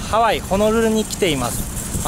ハワイホノルルに来ています。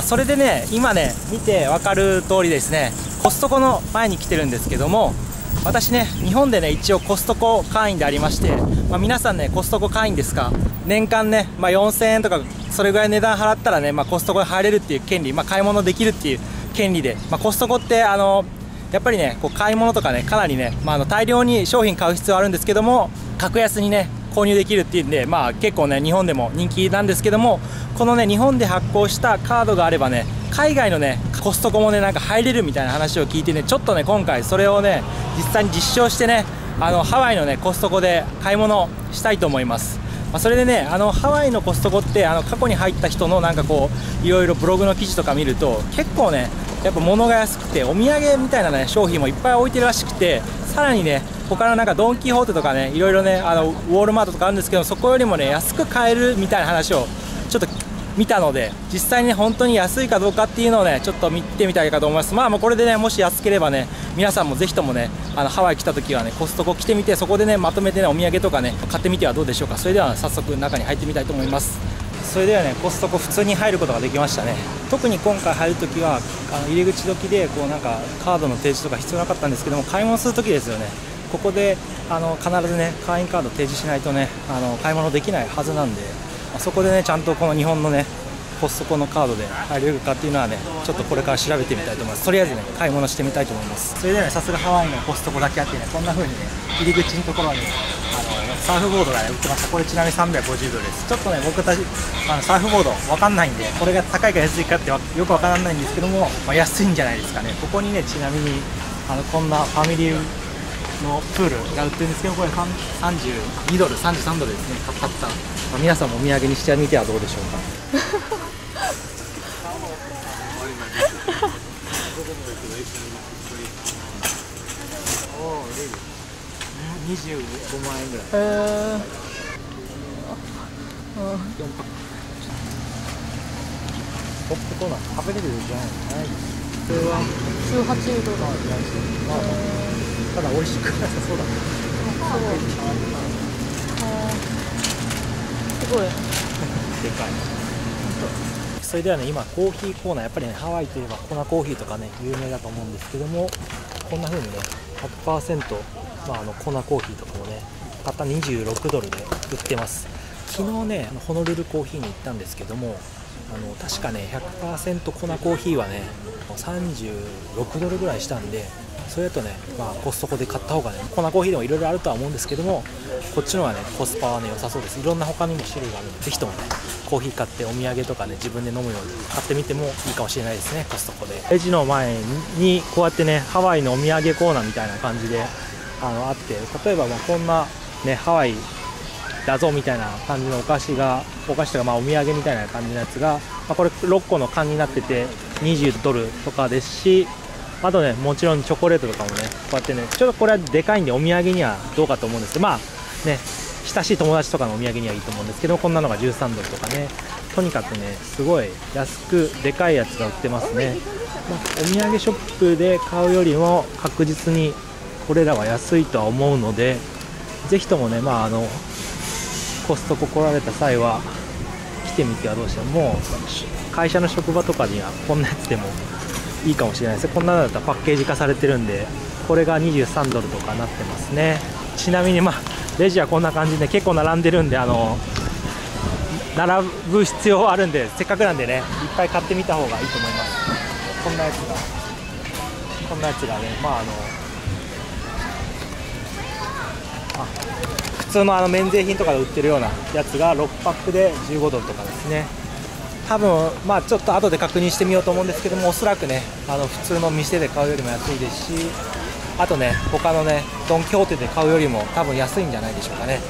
それでね、今ね見て分かる通りですね、コストコの前に来てるんですけども、私ね日本でね一応コストコ会員でありまして、皆さんねコストコ会員ですか、年間ね、4000円とかそれぐらい値段払ったらね、コストコに入れるっていう権利、買い物できるっていう権利で、コストコってやっぱりねこう買い物とかねかなりね、大量に商品買う必要あるんですけども、格安にね購入できるっていうんで、結構ね日本でも人気なんですけども、このね日本で発行したカードがあればね、海外のねコストコもねなんか入れるみたいな話を聞いてね、ちょっとね今回それをね実際に実証してね、ハワイのねコストコで買い物したいと思います。それでねハワイのコストコって過去に入った人のなんかこういろいろブログの記事とか見ると、結構ねやっぱ物が安くてお土産みたいなね商品もいっぱい置いてるらしくて、さらにね他のなんかドン・キホーテとかねいろいろねウォールマートとかあるんですけど、そこよりもね安く買えるみたいな話をちょっと見たので、実際にね本当に安いかどうかっていうのをねちょっと見てみたいかと思います。もうこれでねもし安ければね、皆さんもぜひともねハワイ来た時はねコストコ来てみて、そこでねまとめてねお土産とかね買ってみてはどうでしょうか。それでは早速中に入ってみたいと思います。それではねコストコ普通に入ることができましたね。特に今回入るときは入り口時でこうなんかカードの提示とか必要なかったんですけども、買い物するときですよね、ここで必ずね会員カード提示しないとね買い物できないはずなんで、そこでねちゃんとこの日本のねコストコのカードで入れるかっていうのはねちょっとこれから調べてみたいと思います。とりあえずね買い物してみたいと思います。それでねさすがハワイのコストコだけあってね、こんな風にね入り口のところにサーフボードが、ね、売ってました。これちなみに350ドルです。ちょっとね僕たちサーフボードわかんないんで、これが高いか安いかってよくわからないんですけども、安いんじゃないですかね。ここにねちなみにこんなファミリーのプールが売ってるんですけど、これ32ドル33ドルですね、買った、皆さんもお土産にしてみてはどうでしょうか。25万円ぐらい。4パック。ポップコーナー食べれるじゃない。これは18ドル。ただ美味しくなさそうだね。すごい。でかい。それではね今コーヒーコーナー、やっぱりねハワイといえば粉コーヒーとかね有名だと思うんですけども、こんな風にね 100%、粉コーヒーとかもねたった26ドルで売ってます。昨日ねホノルルコーヒーに行ったんですけども、確かね 100% 粉コーヒーはね36ドルぐらいしたんで、それだとね、コストコで買った方がね、粉コーヒーでもいろいろあるとは思うんですけども、こっちの方がねコスパはね良さそうです。いろんな他にも種類があるので、ぜひともねコーヒー買ってお土産とかね自分で飲むように買ってみてもいいかもしれないですね、コストコで。レジの前にこうやってねハワイのお土産コーナーみたいな感じであって、例えばこんなねハワイだぞみたいな感じのお菓子とかお土産みたいな感じのやつが、これ6個の缶になってて20ドルとかですし、あとねもちろんチョコレートとかもねこうやってね、ちょっとこれはでかいんでお土産にはどうかと思うんですけど、ね親しい友達とかのお土産にはいいと思うんですけど、こんなのが13ドルとかね、とにかくねすごい安くでかいやつが売ってますね。お土産ショップで買うよりも確実にこれらは安いとは思うので、ぜひともねコストコ来られた際は来てみてはどうしても、う会社の職場とかにはこんなやつでもいいかもしれないですね。こんなのだったらパッケージ化されてるんで、これが23ドルとかなってますね。ちなみにレジはこんな感じで結構並んでるんで、並ぶ必要はあるんで、せっかくなんでねいっぱい買ってみた方がいいと思います。こんなやつがね普通の免税品とかで売ってるようなやつが6パックで15ドルとかですね。多分ちょっと後で確認してみようと思うんですけども、おそらくね普通の店で買うよりも安いですし、あとね他のねドン・キホーテで買うよりも多分安いんじゃないでしょうかね。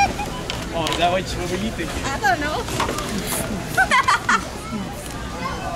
Oh, is that what you think? I don't know.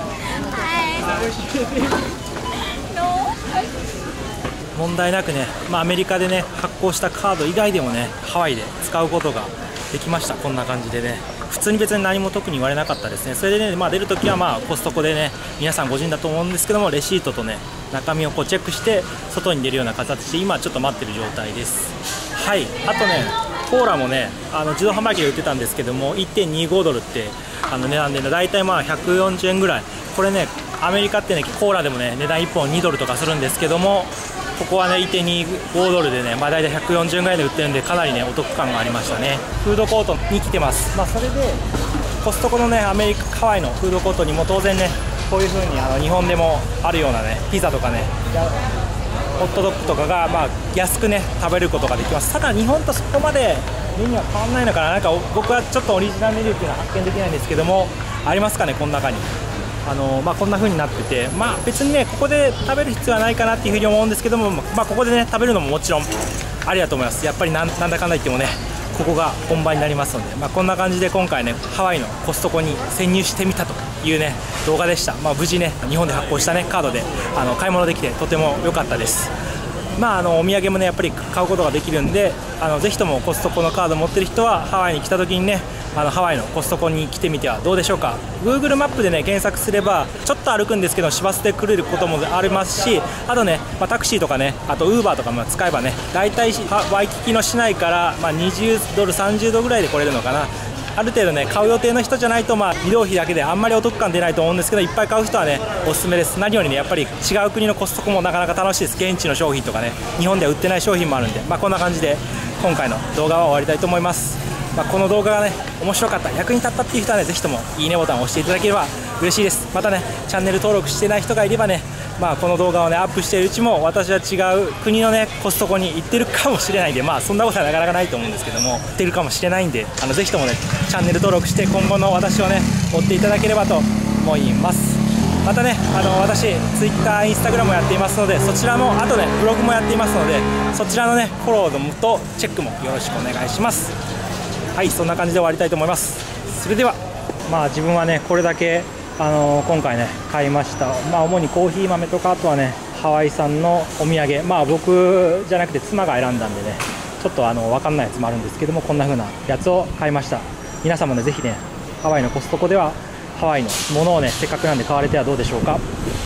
問題なくね、アメリカでね発行したカード以外でもねハワイで使うことができました。こんな感じでね、普通に別に何も特に言われなかったですね。それでね、出るときはコストコでね、皆さんご存知だと思うんですけども、レシートとね中身をチェックして外に出るような形で今ちょっと待ってる状態です。はい、あとねコーラもね自動販売機で売ってたんですけども $1.25 って値段でね、大体140円ぐらい。これねアメリカってねコーラでもね値段1本$2とかするんですけども、ここはね$1.25でね、大体140円ぐらいで売ってるんで、かなりねお得感がありましたね。フードコートに来てます。それでコストコのねハワイのフードコートにも当然ねこういう風に日本でもあるようなねピザとかねホットドッグとかが安くね食べることができます。ただ日本とそこまでメニューは変わらないのかな。僕はちょっとオリジナルメニューっていうのは発見できないんですけども、ありますかね、この中に。こんな風になってて、別にねここで食べる必要はないかなっていう風に思うんですけども、ここでね食べるのももちろんありだと思います。やっぱりなんだかんだ言ってもねここが本場になりますので、こんな感じで今回ねハワイのコストコに潜入してみたというね動画でした。無事ね日本で発行したねカードで買い物できてとても良かったです。お土産もねやっぱり買うことができるんで、ぜひともコストコのカードを持ってる人はハワイに来た時にねハワイのコストコに来てみてはどうでしょうか。 Google マップでね検索すればちょっと歩くんですけど市バスで来れることもありますし、あとね、タクシーとかね、あと Uber とかも使えばね、大体ワイキキの市内から$20、$30ぐらいで来れるのかな。ある程度ね買う予定の人じゃないと移動費だけであんまりお得感出ないと思うんですけど、いっぱい買う人はねおすすめです。何よりねやっぱり違う国のコストコもなかなか楽しいです。現地の商品とかね日本では売ってない商品もあるんで、こんな感じで今回の動画は終わりたいと思います。この動画がね面白かった、役に立ったっていう人はねぜひともいいねボタンを押していただければ嬉しいです。またねチャンネル登録してない人がいればね、この動画をねアップしているうちも私は違う国のねコストコに行ってるかもしれないんで、そんなことはなかなかないと思うんですけども、行ってるかもしれないんでぜひともねチャンネル登録して今後の私をね追っていただければと思います。またね私 Twitter、Instagram もやっていますので、そちらもあとねブログもやっていますので、そちらのねフォローとチェックもよろしくお願いします。はい、そんな感じで終わりたいと思います。それでは自分はねこれだけ今回ね買いました。主にコーヒー豆とか、あとはねハワイ産のお土産、僕じゃなくて妻が選んだんでねちょっと分かんないやつもあるんですけども、こんな風なやつを買いました。皆さんもねぜひねハワイのコストコではハワイのものをねせっかくなんで買われてはどうでしょうか。